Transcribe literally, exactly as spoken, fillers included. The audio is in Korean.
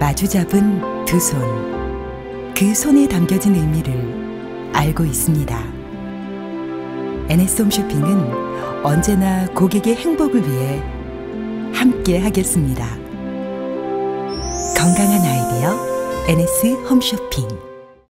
마주 잡은 두 손, 그 손에 담겨진 의미를 알고 있습니다. 엔에스 홈쇼핑은 언제나 고객의 행복을 위해 함께 하겠습니다. 건강한 아이디어 엔에스 홈쇼핑.